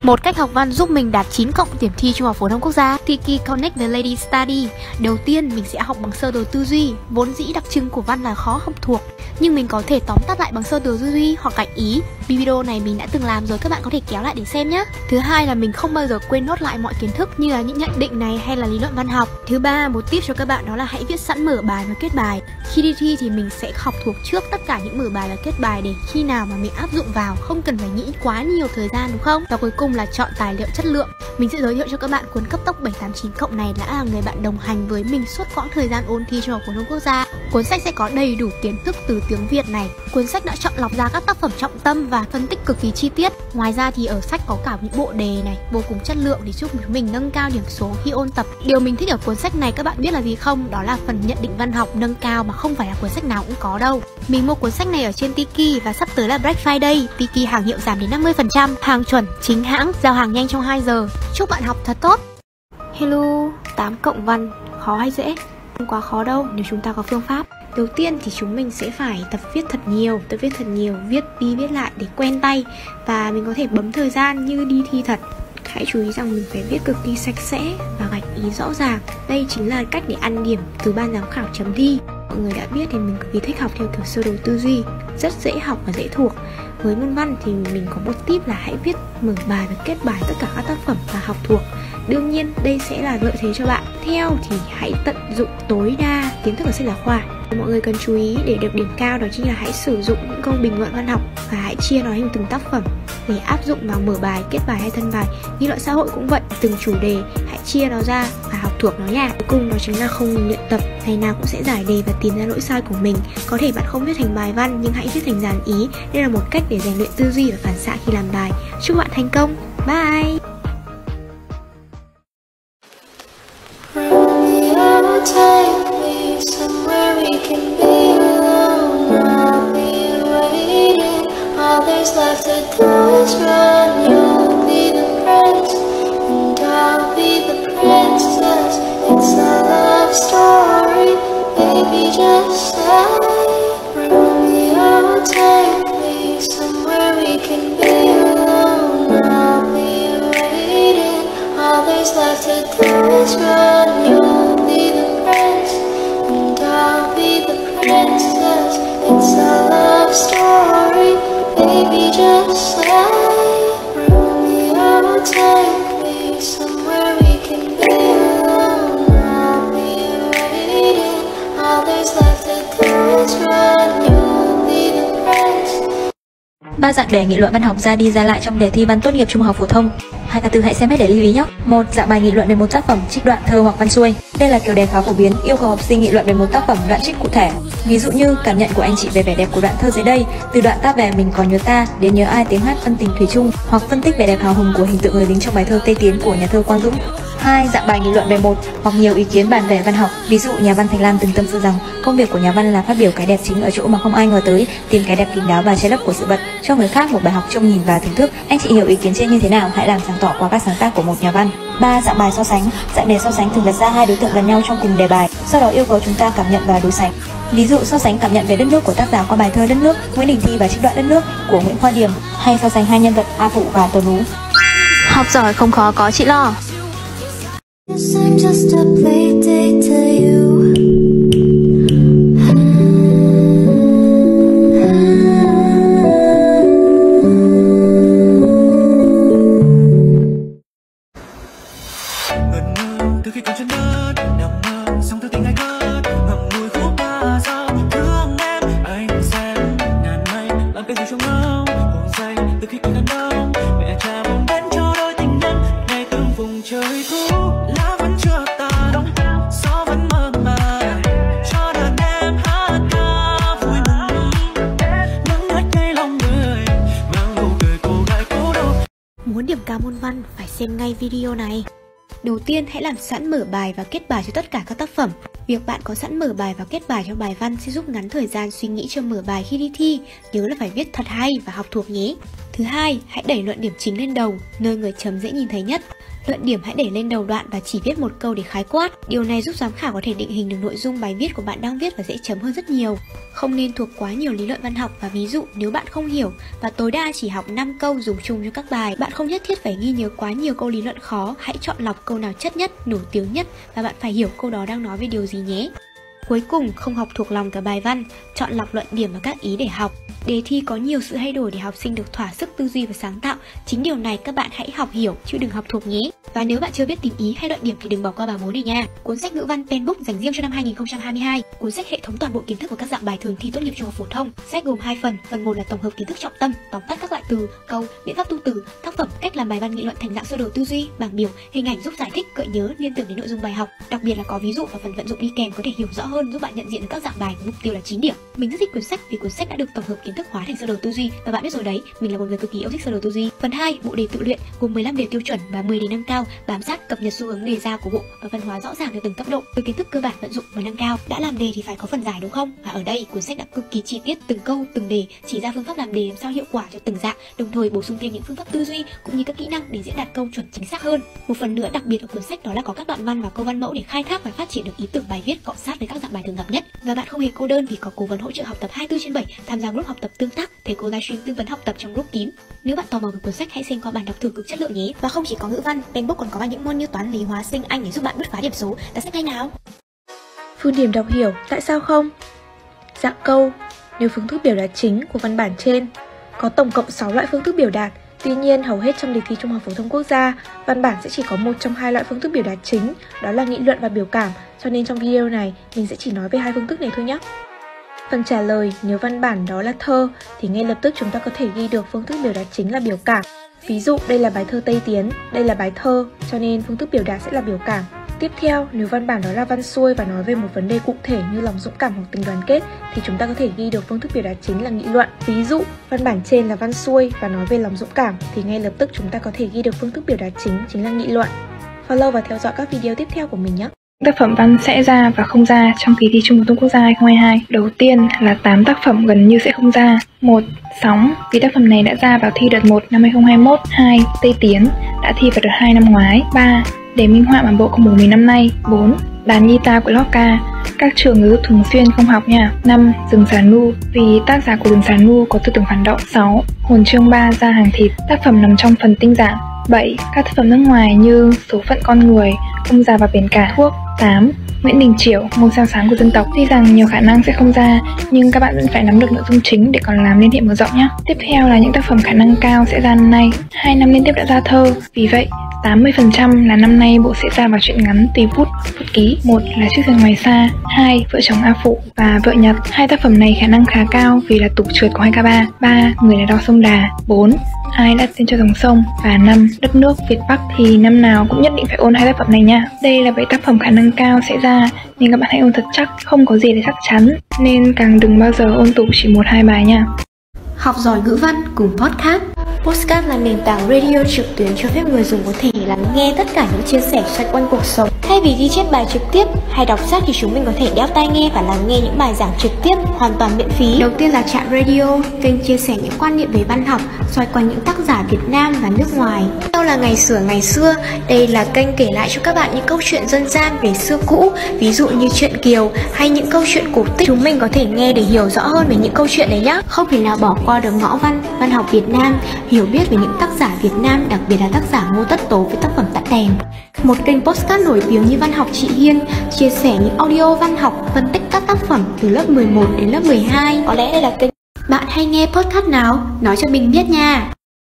Một cách học văn giúp mình đạt 9 cộng điểm thi Trung học phổ thông quốc gia. Tiki Connect với Lady Study. Đầu tiên mình sẽ học bằng sơ đồ tư duy. Vốn dĩ đặc trưng của văn là khó học thuộc, nhưng mình có thể tóm tắt lại bằng sơ đồ tư duy hoặc gạch ý. Video này mình đã từng làm rồi, các bạn có thể kéo lại để xem nhé. Thứ hai là mình không bao giờ quên nốt lại mọi kiến thức như là những nhận định này hay là lý luận văn học. Thứ ba, một tip cho các bạn đó là hãy viết sẵn mở bài và kết bài. Khi đi thi thì mình sẽ học thuộc trước tất cả những mở bài và kết bài để khi nào mà mình áp dụng vào không cần phải nghĩ quá nhiều thời gian, đúng không? Và cuối cùng là chọn tài liệu chất lượng. Mình sẽ giới thiệu cho các bạn cuốn cấp tốc 789 cộng này đã là người bạn đồng hành với mình suốt quãng thời gian ôn thi Trung học phổ thông quốc gia. Cuốn sách sẽ có đầy đủ kiến thức từ tiếng Việt này. Cuốn sách đã chọn lọc ra các tác phẩm trọng tâm và phân tích cực kỳ chi tiết. Ngoài ra thì ở sách có cả những bộ đề này vô cùng chất lượng để giúp mình nâng cao điểm số khi ôn tập. Điều mình thích ở cuốn sách này các bạn biết là gì không? Đó là phần nhận định văn học nâng cao mà không phải là cuốn sách nào cũng có đâu. Mình mua cuốn sách này ở trên Tiki và sắp tới là Black Friday, Tiki hàng hiệu giảm đến 50%, hàng chuẩn, chính hãng, giao hàng nhanh trong 2 giờ. Chúc bạn học thật tốt. Hello, 8 cộng văn, khó hay dễ? Không quá khó đâu nếu chúng ta có phương pháp. Đầu tiên thì chúng mình sẽ phải tập viết thật nhiều, viết đi viết lại để quen tay. Và mình có thể bấm thời gian như đi thi thật. Hãy chú ý rằng mình phải viết cực kỳ sạch sẽ và gạch ý rõ ràng. Đây chính là cách để ăn điểm từ ban giám khảo chấm thi. Mọi người đã biết thì mình cực kỳ thích học theo kiểu sơ đồ tư duy, rất dễ học và dễ thuộc. Với môn văn thì mình có một tip là hãy viết mở bài và kết bài tất cả các tác phẩm và học thuộc. Đương nhiên đây sẽ là lợi thế cho bạn. Theo thì hãy tận dụng tối đa kiến thức ở sách giáo khoa. Mọi người cần chú ý để được điểm cao đó chính là hãy sử dụng những câu bình luận văn học và hãy chia nó thành từng tác phẩm để áp dụng vào mở bài, kết bài hay thân bài. Như luận xã hội cũng vậy, từng chủ đề hãy chia nó ra và học thuộc nó nha. Cuối cùng đó chính là không ngừng luyện tập, ngày nào cũng sẽ giải đề và tìm ra lỗi sai của mình. Có thể bạn không viết thành bài văn nhưng hãy viết thành dàn ý. Đây là một cách để rèn luyện tư duy và phản xạ khi làm bài. Chúc bạn thành công. Bye. Left to do is run. You'll be the prince and I'll be the princess. It's a love story, baby, just say Romeo, take me somewhere we can be alone. I'll be waiting. All there's left to do is run. You'll be the prince and I'll be the princess. It's a love story, baby, just say Romeo, take me somewhere we can be alone. I'll be waiting. All there's left to do is run. You'll be the prince. 3 dạng đề nghị luận văn học ra đi ra lại trong đề thi văn tốt nghiệp trung học phổ thông. 2K4 hãy xem hết để lưu ý nhé. 1. Dạng bài nghị luận về một tác phẩm, trích đoạn thơ hoặc văn xuôi. Đây là kiểu đề khá phổ biến, yêu cầu học sinh nghị luận về một tác phẩm, đoạn trích cụ thể. Ví dụ như cảm nhận của anh chị về vẻ đẹp của đoạn thơ dưới đây, từ đoạn ta về mình còn nhớ ta đến nhớ ai tiếng hát ân tình thủy chung, hoặc phân tích vẻ đẹp hào hùng của hình tượng người lính trong bài thơ Tây Tiến của nhà thơ Quang Dũng. 2. Dạng bài nghị luận về một hoặc nhiều ý kiến bàn về văn học. Ví dụ nhà văn Thành Lam từng tâm sự rằng công việc của nhà văn là phát biểu cái đẹp chính ở chỗ mà không ai ngờ tới, tìm cái đẹp kín đáo và che lấp của sự vật, cho người khác một bài học trông nhìn và thưởng thức. Anh chị hiểu ý kiến trên như thế nào? Hãy làm sáng tỏ qua các sáng tác của một nhà văn. 3. Dạng bài so sánh. Dạng đề so sánh thường đặt ra hai đối tượng gần nhau trong cùng đề bài, sau đó yêu cầu chúng ta cảm nhận và đối sánh. Ví dụ so sánh cảm nhận về đất nước của tác giả qua bài thơ Đất nước Nguyễn Đình Thi và trích đoạn Đất nước của Nguyễn Khoa Điềm, hay so sánh hai nhân vật A Phụ và Tuấn Ú. Học giỏi không khó có chị lo. Yes, I'm just a play date to you. Ngẩn ngơ từ khi còn chân đất, nằm mơ xong từ tình ai cất, ngậm ngùi khúc ba sao thương em. Anh xem ngàn mây làm cái gì trong ngâu hồn say từ khi còn đàn đông. Mẹ cha buồn đến cho đôi tình nhân ngày từng vùng trời thu. Lá vẫn chưa tàn, gió vẫn mơ màng, cho đàn em hát ca vui mừng. Nắng ngắt ngay lòng người, mang nụ cười cô gái cố đau. Muốn điểm cao môn văn phải xem ngay video này. Đầu tiên hãy làm sẵn mở bài và kết bài cho tất cả các tác phẩm. Việc bạn có sẵn mở bài và kết bài cho bài văn sẽ giúp ngắn thời gian suy nghĩ cho mở bài khi đi thi. Nhớ là phải viết thật hay và học thuộc nhé. Thứ hai, hãy đẩy luận điểm chính lên đầu, nơi người chấm dễ nhìn thấy nhất. Luận điểm hãy đẩy lên đầu đoạn và chỉ viết một câu để khái quát. Điều này giúp giám khảo có thể định hình được nội dung bài viết của bạn đang viết và dễ chấm hơn rất nhiều. Không nên thuộc quá nhiều lý luận văn học và ví dụ nếu bạn không hiểu và tối đa chỉ học 5 câu dùng chung cho các bài. Bạn không nhất thiết phải ghi nhớ quá nhiều câu lý luận khó, hãy chọn lọc câu nào chất nhất, nổi tiếng nhất và bạn phải hiểu câu đó đang nói về điều gì nhé. Cuối cùng, không học thuộc lòng cả bài văn, chọn lọc luận điểm và các ý để học. Đề thi có nhiều sự thay đổi để học sinh được thỏa sức tư duy và sáng tạo. Chính điều này các bạn hãy học hiểu chứ đừng học thuộc nhé. Và nếu bạn chưa biết tìm ý hay luận điểm thì đừng bỏ qua bài 4 này nha. Cuốn sách ngữ văn Penbook dành riêng cho năm 2022. Cuốn sách hệ thống toàn bộ kiến thức của các dạng bài thường thi tốt nghiệp trung học phổ thông. Sách gồm 2 phần. Phần 1 là tổng hợp kiến thức trọng tâm, tóm tắt các loại từ, câu, biện pháp tu từ, tác phẩm, cách làm bài văn nghị luận thành dạng sơ đồ tư duy, bảng biểu, hình ảnh giúp giải thích, gợi nhớ, liên tưởng đến nội dung bài học. Đặc biệt là có ví dụ và phần vận dụng đi kèm có thể hiểu rõ hơn, giúp bạn nhận diện được các dạng bài với mục tiêu là 9 điểm. Mình rất thích cuốn sách vì cuốn sách đã được tổng hợp kiến thức hóa thành sơ đồ tư duy và bạn biết rồi đấy, mình là một người cực kỳ yêu thích sơ đồ tư duy. Phần 2, bộ đề tự luyện gồm 15 đề tiêu chuẩn và 10 đề nâng cao, bám sát cập nhật xu hướng đề ra của bộ và phân hóa rõ ràng theo từng cấp độ, từ kiến thức cơ bản vận dụng và nâng cao. Đã làm đề thì phải có phần giải đúng không? Và ở đây cuốn sách đã cực kỳ chi tiết từng câu, từng đề, chỉ ra phương pháp làm đề làm sao hiệu quả cho từng dạng, đồng thời bổ sung thêm những phương pháp tư duy cũng như các kỹ năng để diễn đạt câu chuẩn chính xác hơn. Một phần nữa đặc biệt ở cuốn sách đó là có các đoạn văn và câu văn mẫu để khai thác và phát triển được ý tưởng bài viết cọ sát với các dạng bài thường gặp nhất. Và bạn không hề cô đơn vì có cố vấn hỗ trợ học tập 24/7, tham gia group học tập tương tác, thầy cô livestream tư vấn học tập trong group kín. Nếu bạn tò mò về cuốn sách hãy xem qua bản đọc thử cực chất lượng nhé. Và không chỉ có ngữ văn, Penbook còn có những môn như toán, lý, hóa, sinh, Anh để giúp bạn bứt phá điểm số. Đặt sách ngay nào. Phương điểm đọc hiểu, tại sao không? Dạng câu. Nếu phương thức biểu đạt chính của văn bản trên có tổng cộng 6 loại phương thức biểu đạt, tuy nhiên hầu hết trong đề thi Trung học phổ thông quốc gia, văn bản sẽ chỉ có một trong 2 loại phương thức biểu đạt chính, đó là nghị luận và biểu cảm, cho nên trong video này mình sẽ chỉ nói về 2 phương thức này thôi nhé. Phần trả lời, nếu văn bản đó là thơ thì ngay lập tức chúng ta có thể ghi được phương thức biểu đạt chính là biểu cảm. Ví dụ đây là bài thơ Tây Tiến, đây là bài thơ, cho nên phương thức biểu đạt sẽ là biểu cảm. Tiếp theo, nếu văn bản đó là văn xuôi và nói về một vấn đề cụ thể như lòng dũng cảm hoặc tình đoàn kết thì chúng ta có thể ghi được phương thức biểu đạt chính là nghị luận. Ví dụ, văn bản trên là văn xuôi và nói về lòng dũng cảm thì ngay lập tức chúng ta có thể ghi được phương thức biểu đạt chính là nghị luận. Follow và theo dõi các video tiếp theo của mình nhé. Tác phẩm văn sẽ ra và không ra trong kỳ thi Trung học phổ thông quốc gia 2022. Đầu tiên là 8 tác phẩm gần như sẽ không ra. 1. Sóng, vì tác phẩm này đã ra vào thi đợt 1 năm 2021. 2. Tây Tiến, đã thi vào đợt 2 năm ngoái. 3. Đề minh họa bản bộ công bố mình năm nay. 4. Đàn guitar của Lorca, các trường giáo dục thường xuyên không học nha. 5. Rừng xà nu, vì tác giả của Rừng xà nu có tư tưởng phản động. 6. Hồn chương 3 ra hàng thịt, tác phẩm nằm trong phần tinh giản. 7. Các tác phẩm nước ngoài như Số phận con người, Ông già và biển cả, Thuốc. 8. Nguyễn Đình Chiểu, Ngôi sao sáng của dân tộc. Tuy rằng nhiều khả năng sẽ không ra, nhưng các bạn vẫn phải nắm được nội dung chính để còn làm liên hệ mở rộng nhé. Tiếp theo là những tác phẩm khả năng cao sẽ ra năm nay. 2 năm liên tiếp đã ra thơ, vì vậy 80% là năm nay bộ sẽ ra vào truyện ngắn tùy bút, bút ký. 1 là Chiếc giường ngoài xa, 2 Vợ chồng A Phụ và Vợ Nhật. 2 tác phẩm này khả năng khá cao vì là tục trượt của 2K3. 3 Người là đo sông Đà. 4 Ai đặt tên cho dòng sông và 5 Đất nước Việt Bắc, thì năm nào cũng nhất định phải ôn 2 tác phẩm này nha. Đây là 7 tác phẩm khả năng cao sẽ ra nên các bạn hãy ôn thật chắc, không có gì để chắc chắn nên càng đừng bao giờ ôn tủ chỉ 1-2 bài nha. Học giỏi ngữ văn cùng podcast. Podcast là nền tảng radio trực tuyến cho phép người dùng có thể lắng nghe tất cả những chia sẻ xoay quanh cuộc sống. Thay vì ghi chép bài trực tiếp hay đọc sách thì chúng mình có thể đeo tai nghe và lắng nghe những bài giảng trực tiếp hoàn toàn miễn phí. Đầu tiên là Trạm Radio, kênh chia sẻ những quan niệm về văn học xoay quanh những tác giả Việt Nam và nước ngoài. Sau là Ngày xưa, đây là kênh kể lại cho các bạn những câu chuyện dân gian về xưa cũ, ví dụ như truyện Kiều hay những câu chuyện cổ tích. Chúng mình có thể nghe để hiểu rõ hơn về những câu chuyện đấy nhé. Không thể nào bỏ qua được Ngõ văn học Việt Nam, hiểu biết về những tác giả Việt Nam, đặc biệt là tác giả Ngô Tất Tố với tác phẩm Tắt đèn. Một kênh podcast nổi tiếng như Văn học Chị Hiên, chia sẻ những audio văn học, phân tích các tác phẩm từ lớp 11 đến lớp 12. Có lẽ đây là kênh bạn hay nghe podcast nào? Nói cho mình biết nha.